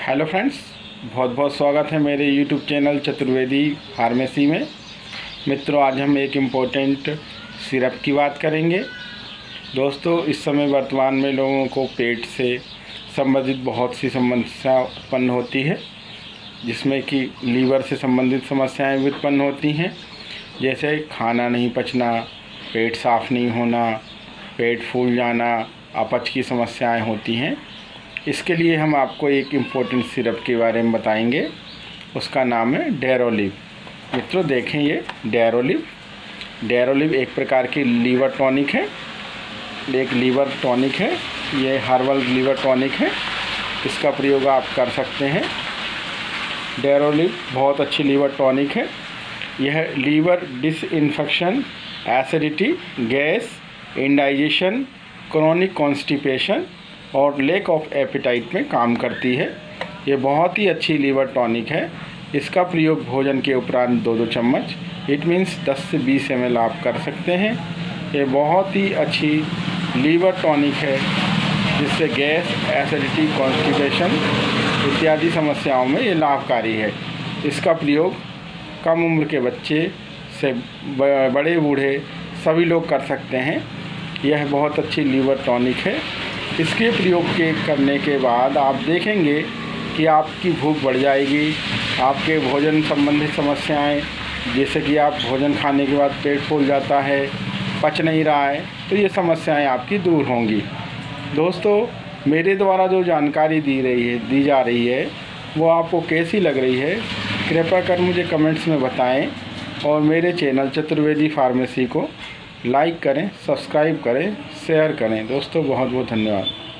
Hello friends, बहुत बहुत स्वागत है मेरे यूट्यूब चैनल चतुर्वेदी फार्मेसी में। मित्रों, आज हम एक इम्पोर्टेंट सिरप की बात करेंगे। दोस्तों, इस समय वर्तमान में लोगों को पेट से संबंधित बहुत सी समस्या उत्पन्न होती है, जिसमें कि लीवर से संबंधित समस्याएं भी उत्पन्न होती हैं, जैसे खाना नहीं पचना, पेट साफ़ नहीं होना, पेट फूल जाना, अपच की समस्याएं होती हैं। इसके लिए हम आपको एक इम्पोर्टेंट सिरप के बारे में बताएंगे। उसका नाम है डेरोलिव। मित्रों देखें, ये डेरोलिव एक प्रकार की लीवर टॉनिक है। एक लीवर टॉनिक है, ये हर्बल लीवर टॉनिक है। इसका प्रयोग आप कर सकते हैं। डेरोलिव बहुत अच्छी लीवर टॉनिक है। यह liver disinfection, acidity, gas, indigestion, chronic constipation और लेक ऑफ एपेटाइट में काम करती है। ये बहुत ही अच्छी लीवर टॉनिक है। इसका प्रयोग भोजन के उपरांत 2-2 चम्मच, इट मीन्स 10 से 20 ml आप कर सकते हैं। ये बहुत ही अच्छी लीवर टॉनिक है, जिससे गैस, एसिडिटी, कॉन्स्टिपेशन इत्यादि समस्याओं में ये लाभकारी है। इसका प्रयोग कम उम्र के बच्चे से बड़े बूढ़े सभी लोग कर सकते हैं। यह बहुत अच्छी लीवर टॉनिक है। इसके प्रयोग करने के बाद आप देखेंगे कि आपकी भूख बढ़ जाएगी। आपके भोजन संबंधित समस्याएं, जैसे कि आप भोजन खाने के बाद पेट फूल जाता है, पच नहीं रहा है, तो ये समस्याएं आपकी दूर होंगी। दोस्तों, मेरे द्वारा जो जानकारी दी जा रही है वो आपको कैसी लग रही है, कृपया कर मुझे कमेंट्स में बताएं और मेरे चैनल चतुर्वेदी फार्मेसी को लाइक करें, सब्सक्राइब करें, शेयर करें। दोस्तों, बहुत बहुत धन्यवाद।